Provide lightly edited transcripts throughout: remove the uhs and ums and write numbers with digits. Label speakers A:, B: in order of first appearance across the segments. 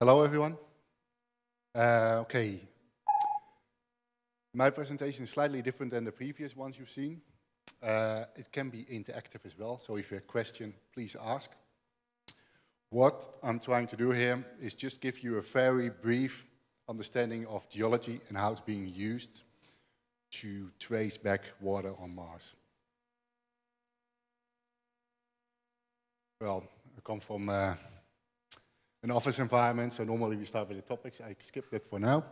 A: Hello, everyone. Okay. My presentation is slightly different than the previous ones you've seen. It can be interactive as well, so if you have a question, please ask. What I'm trying to do here is just give you a very brief understanding of geology and how it's being used to trace back water on Mars. Well, I come from an office environment, so normally we start with the topics. I skip that for now.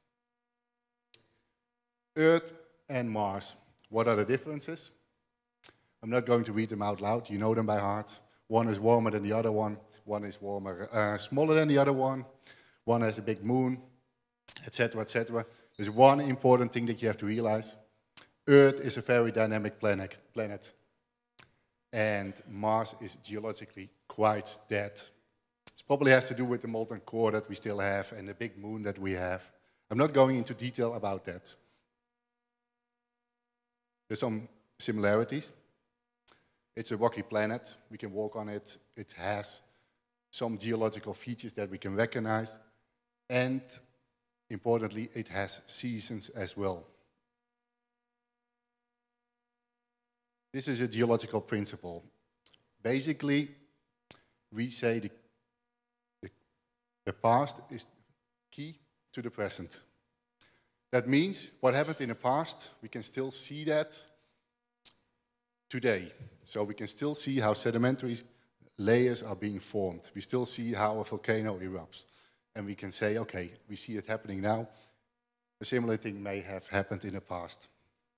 A: Earth and Mars, what are the differences? I'm not going to read them out loud, you know them by heart. One is warmer than the other one is smaller than the other one has a big moon, etc., etc. There's one important thing that you have to realize. Earth is a very dynamic planet, and Mars is geologically quite dead. This probably has to do with the molten core that we still have and the big moon that we have. I'm not going into detail about that. There's some similarities. It's a rocky planet, we can walk on it, it has some geological features that we can recognize, and importantly, it has seasons as well. This is a geological principle. Basically, we say the past is key to the present. That means what happened in the past, we can still see that today. So we can still see how sedimentary layers are being formed. We still see how a volcano erupts. And we can say, okay, we see it happening now. A similar thing may have happened in the past.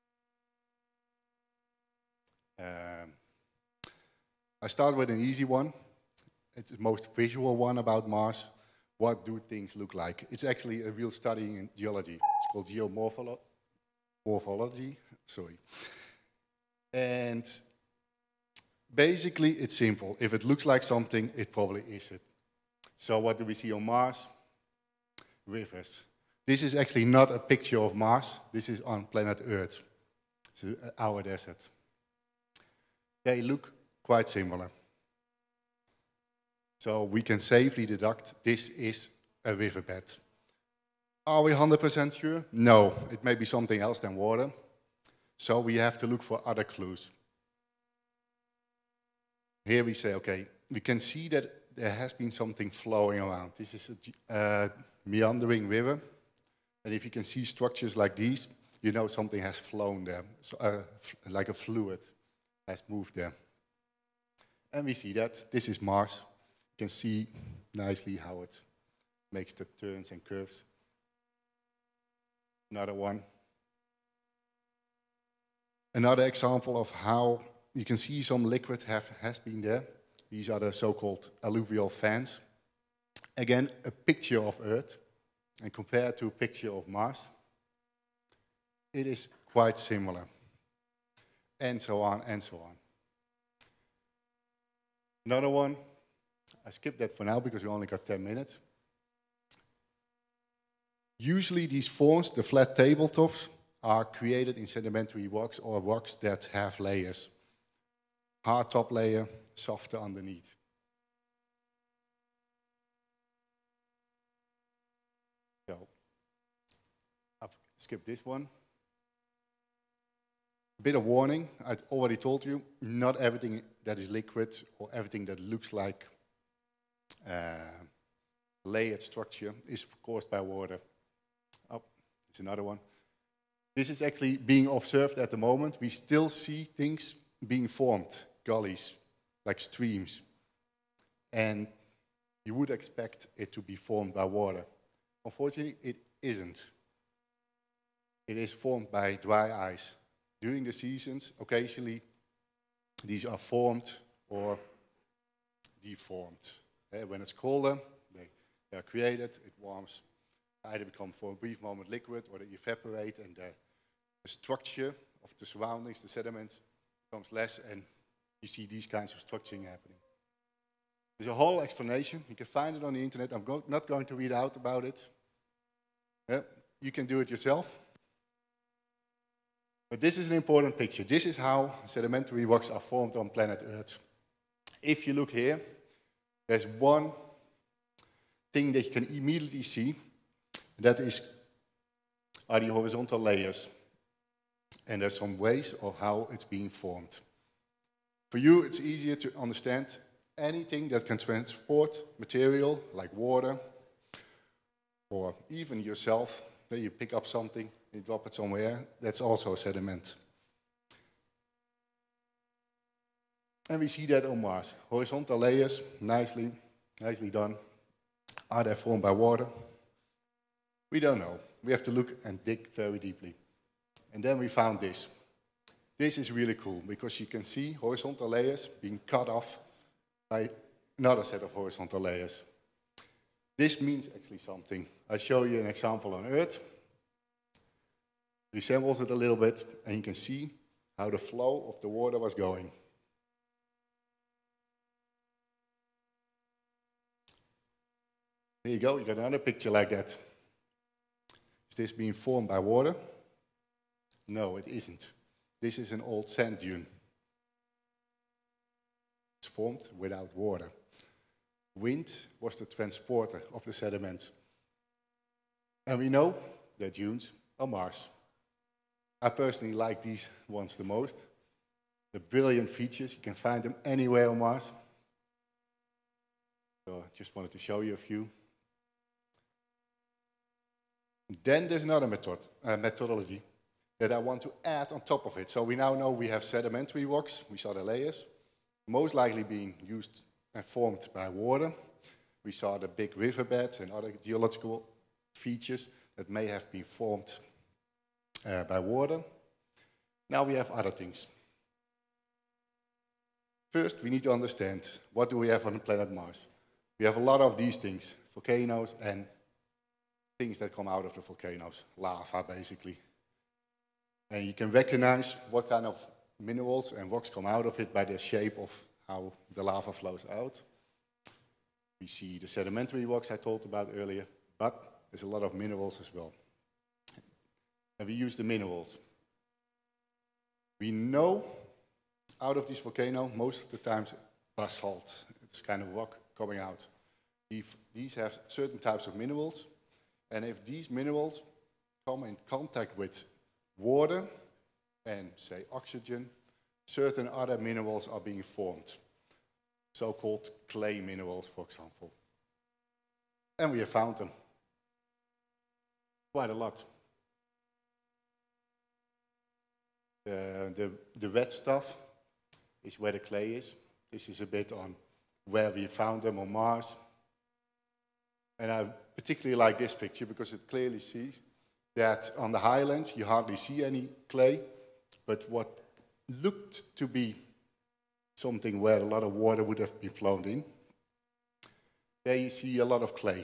A: I start with an easy one. It's the most visual one about Mars. What do things look like? It's actually a real study in geology. It's called geomorphology. Sorry. And basically, it's simple. If it looks like something, it probably is it. So what do we see on Mars? Rivers. This is actually not a picture of Mars. This is on planet Earth. It's our desert. They look quite similar. So we can safely deduct this is a riverbed. Are we 100% sure? No, it may be something else than water. So we have to look for other clues. Here we say, okay, we can see that there has been something flowing around. This is a meandering river. And if you can see structures like these, you know something has flown there. So, like a fluid has moved there. And we see that this is Mars. You can see nicely how it makes the turns and curves. Another one. Another example of how you can see some liquid has been there. These are the so-called alluvial fans. Again, a picture of Earth, and compared to a picture of Mars, it is quite similar. And so on, and so on. Another one, I skipped that for now because we only got 10 minutes. Usually these forms, the flat tabletops, are created in sedimentary rocks or rocks that have layers. Hard top layer, softer underneath. So, I've skipped this one. A bit of warning, I already told you, not everything that is liquid or everything that looks like layered structure is caused by water. Oh, it's another one. This is actually being observed at the moment. We still see things being formed, gullies, like streams. And you would expect it to be formed by water. Unfortunately, it isn't. It is formed by dry ice. During the seasons, occasionally, these are formed or deformed. When it's colder, they are created, it warms, either become for a brief moment liquid or they evaporate and the structure of the surroundings, the sediments, becomes less and you see these kinds of structuring happening. There's a whole explanation. You can find it on the internet. I'm not going to read out about it. You can do it yourself. But this is an important picture. This is how sedimentary rocks are formed on planet Earth. If you look here, there's one thing that you can immediately see, that are the horizontal layers. And there's some ways of how it's being formed. For you, it's easier to understand anything that can transport material, like water, or even yourself, that you pick up something, you drop it somewhere, that's also sediment. And we see that on Mars. Horizontal layers, nicely done. Are they formed by water? We don't know. We have to look and dig very deeply. And then we found this. This is really cool because you can see horizontal layers being cut off by another set of horizontal layers. This means actually something. I'll show you an example on Earth. Resembles it a little bit, and you can see how the flow of the water was going. There you go, you got another picture like that. Is this being formed by water? No, it isn't. This is an old sand dune. It's formed without water. Wind was the transporter of the sediments. And we know that dunes are Mars. I personally like these ones the most. The brilliant features, you can find them anywhere on Mars. So I just wanted to show you a few. Then there's another methodology that I want to add on top of it. So we now know we have sedimentary rocks, we saw the layers, most likely being used and formed by water. We saw the big riverbeds and other geological features that may have been formed by water. Now we have other things. First, we need to understand, what do we have on the planet Mars? We have a lot of these things, volcanoes and things that come out of the volcanoes, lava basically. And you can recognize what kind of minerals and rocks come out of it by the shape of how the lava flows out. We see the sedimentary rocks I told about earlier, but there's a lot of minerals as well. And we use the minerals. We know out of this volcano, most of the times, basalt. It's kind of rock coming out. These have certain types of minerals, and if these minerals come in contact with water and, say, oxygen, certain other minerals are being formed. So-called clay minerals, for example. And we have found them. Quite a lot. The red stuff is where the clay is. This is a bit on where we found them on Mars. And I particularly like this picture because it clearly sees that on the highlands you hardly see any clay, but what looked to be something where a lot of water would have been flowed in, there you see a lot of clay.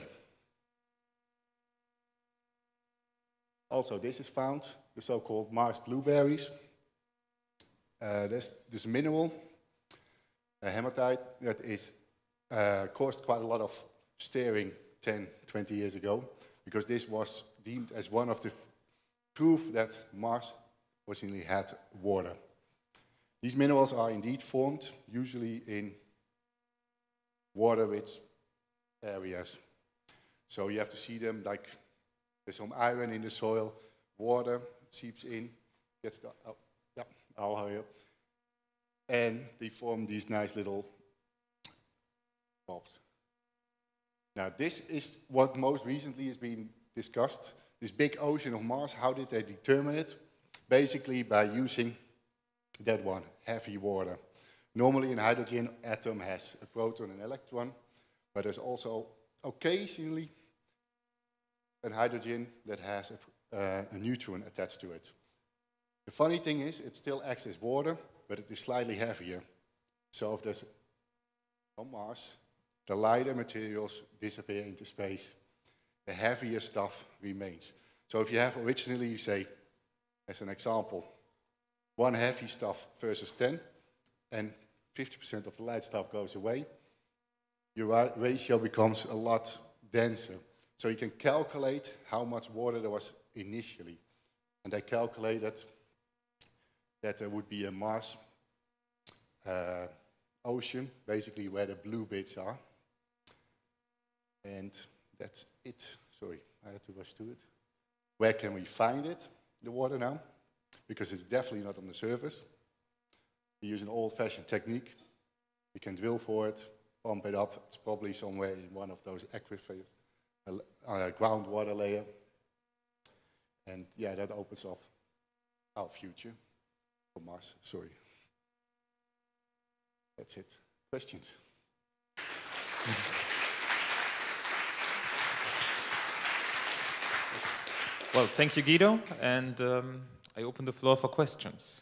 A: Also, this is found, the so-called Mars blueberries. There's this mineral, hematite, that is caused quite a lot of stirring 10, 20 years ago, because this was deemed as one of the proof that Mars originally had water. These minerals are indeed formed, usually in water-rich areas. So you have to see them like there's some iron in the soil, water seeps in, gets the, oh, yeah, I'll hurry up. And they form these nice little blobs. Now this is what most recently has been discussed. This big ocean of Mars, how did they determine it? Basically by using that one, heavy water. Normally a hydrogen atom has a proton and electron, but there's also occasionally a hydrogen that has a neutron attached to it. The funny thing is, it still acts as water, but it is slightly heavier. So if there's on Mars, the lighter materials disappear into space. The heavier stuff remains. So if you have originally, say, as an example, one heavy stuff versus 10, and 50% of the light stuff goes away, your ratio becomes a lot denser. So you can calculate how much water there was initially. And they calculated that there would be a Mars ocean, basically where the blue bits are. And that's it. Sorry, I had to rush to it. Where can we find it, the water now? Because it's definitely not on the surface. We use an old-fashioned technique. You can drill for it, pump it up. It's probably somewhere in one of those aquifers, a groundwater layer. And yeah, that opens up our future for Mars. Sorry. That's it. Questions?
B: Well, thank you, Guido. And I open the floor for questions.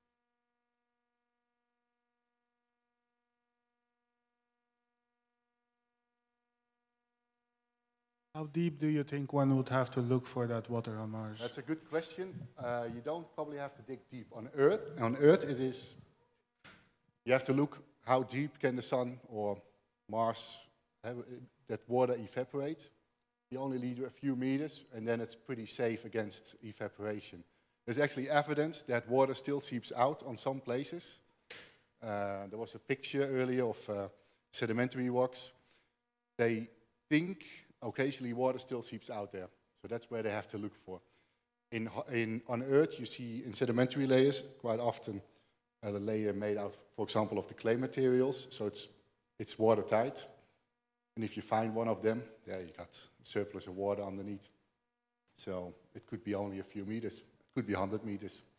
C: How deep do you think one would have to look for that water on Mars?
A: That's a good question. You don't probably have to dig deep. On Earth, it is. You have to look how deep can the sun or Mars have that water evaporate. You only need a few meters, and then it's pretty safe against evaporation. There's actually evidence that water still seeps out on some places. There was a picture earlier of sedimentary rocks. They think occasionally water still seeps out there, so that's where they have to look for. On Earth, you see in sedimentary layers quite often a layer made out, for example, of the clay materials, so it's watertight. And if you find one of them, yeah, you got a surplus of water underneath. So it could be only a few meters. It could be 100 meters.